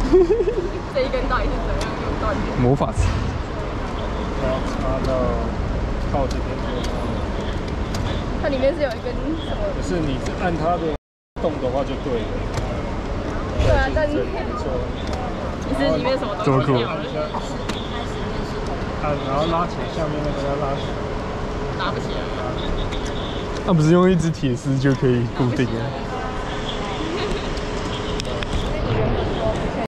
这一根到底是怎样用断的？ 魔法师。 然后插到靠这边就好了。 它里面是有一根什么？ 可是你按它的动的话就对了。 对啊，但这里没错。 你是里面什么东西？ 这么酷然后拉起下面那个要拉起来。 拿不起来。 那不是用一只铁丝就可以固定了？